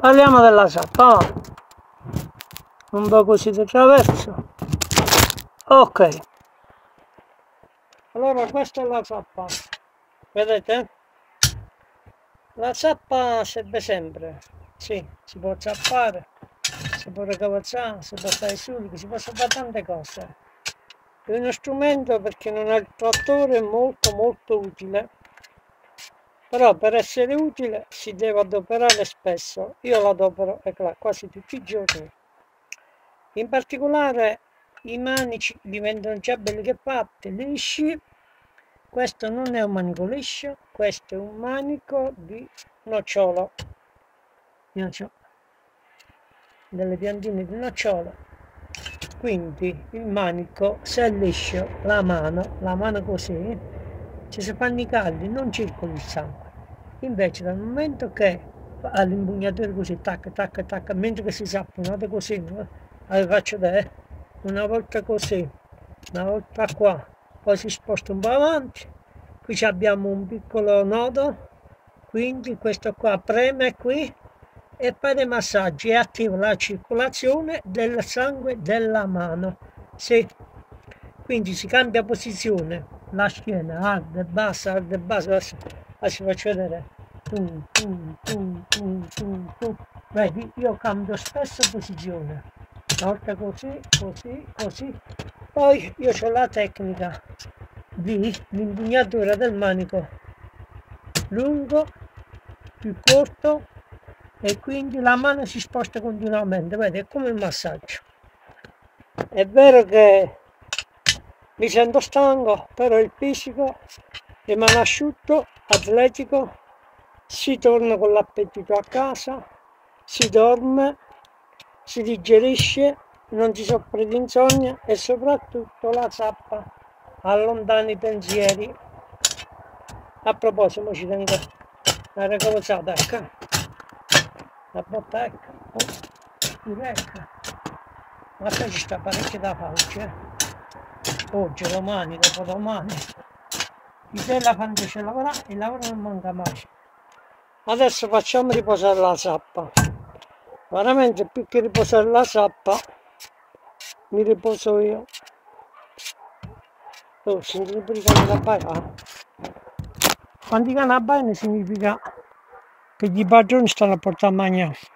Parliamo della zappa, va. Un po' così di traverso. Ok. Allora questa è la zappa. Vedete? La zappa serve sempre. Sì, si può zappare, si può ricavazzare, si può fare sudichi, si possono fare tante cose. È uno strumento perché non ha il trattore molto utile. Però per essere utile si deve adoperare spesso. Io lo adopero quasi tutti i giorni. In particolare i manici diventano già belli che fatti, lisci. Questo non è un manico liscio, questo è un manico di nocciolo. Io ho delle piantine di nocciolo. Quindi il manico, se è liscio, la mano così, ci si fanno i calli, non circola il sangue. Invece dal momento che all'impugnatura così, tac, tac, tac, mentre che si zappa, così, vi faccio vedere, una volta così, una volta qua, poi si sposta un po' avanti, qui abbiamo un piccolo nodo, quindi questo qua preme qui e fa dei massaggi e attiva la circolazione del sangue della mano. Sì. Quindi si cambia posizione, la schiena arde, bassa, adesso faccio vedere. Vedi, io cambio spesso posizione, una volta così, così, così. Poi io ho la tecnica di l'impugnatura del manico lungo, più corto, e quindi la mano si sposta continuamente, vedi, è come il massaggio. È vero che mi sento stanco, però il fisico rimane asciutto, atletico, si torna con l'appetito a casa, si dorme, si digerisce, non si soffre di insonnia e soprattutto la zappa allontana i pensieri. A proposito, ci tengo una ricovazzata, ecco, la botta, ecco, ma poi ci sta parecchio da fare, oggi, domani, dopodomani, chi se la quando c'è lavora, il lavoro non manca mai. Adesso facciamo riposare la zappa. Veramente più che riposare la zappa, mi riposo io. Oh, sentite pure i cani da baia. Quando i cani abbaiano significa che gli padroni stanno a portare a mangiare.